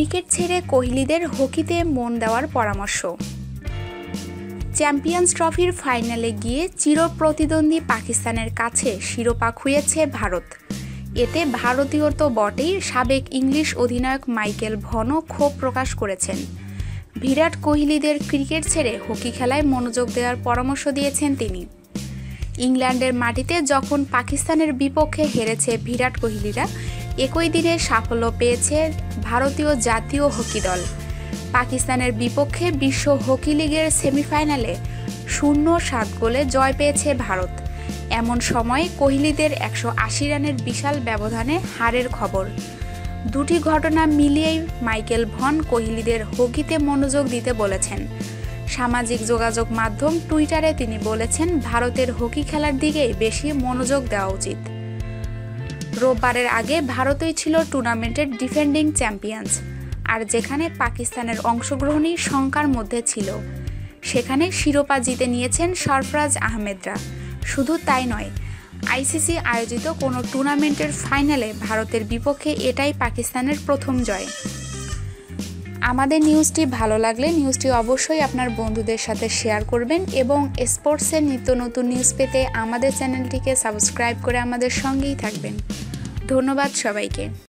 Cricket ছেড়ে কোহলিদের হকিতে মন দেওয়ার পরামর্শ। চ্যাম্পিয়ন্স ট্রফির ফাইনালে গিয়ে চিরপ্রতিদ্বন্দ্বী পাকিস্তানের কাছে শিরোপা খুইয়েছে ভারত। এতে ভারতীয় তো বটেই, সাবেক ইংলিশ অধিনায়ক মাইকেল ভনও ক্ষোভ প্রকাশ করেছেন। বিরাট কোহলিদের ক্রিকেট ছেড়ে হকি খেলায় মনোযোগ দেওয়ার পরামর্শ দিয়েছেন তিনি। ইংল্যান্ডের মাটিতে যখন পাকিস্তানের বিপক্ষে হেরেছে বিরাট কোহলিরা, একই দিনে সাফল্য পেয়েছে ভারতীয় জাতীয় হকি দল। পাকিস্তানের বিপক্ষে বিশ্ব হকি লিগের সেমিফাইনালে 0-7 গোলে জয় পেয়েছে ভারত। এমন সময় কোহলিদের 180 রানের বিশাল ব্যবধানে হারের খবর। দুটি ঘটনা মিলিয়েই মাইকেল ভন কোহলিদের হকিতে মনোযোগ দিতে বলেছেন। সামাজিক যোগাযোগ মাধ্যম টুইটারে তিনি বলেছেন, ভারতের হকি খেলার দিকেই বেশি মনোযোগ দেওয়া উচিত। রোববারের আগে ভারতই ছিল টুর্নামেন্টের ডিফেন্ডিং চ্যাম্পিয়ন্স, আর যেখানে পাকিস্তানের অংশগ্রহণই শঙ্কার মধ্যে ছিল, সেখানে শিরোপা জিতে নিয়েছেন সরফরাজ আহমেদরা। শুধু তাই নয়, আইসিসি আয়োজিত কোনো টুর্নামেন্টের ফাইনালে ভারতের বিপক্ষে এটাই পাকিস্তানের প্রথম জয়। আমাদের নিউজটি ভালো লাগলে নিউজটি অবশ্যই আপনার বন্ধুদের সাথে শেয়ার করবেন এবং স্পোর্টসের নিত্য নতুন নিউজ পেতে আমাদের চ্যানেলটিকে সাবস্ক্রাইব করে আমাদের সঙ্গেই থাকবেন। ধন্যবাদ সবাইকে।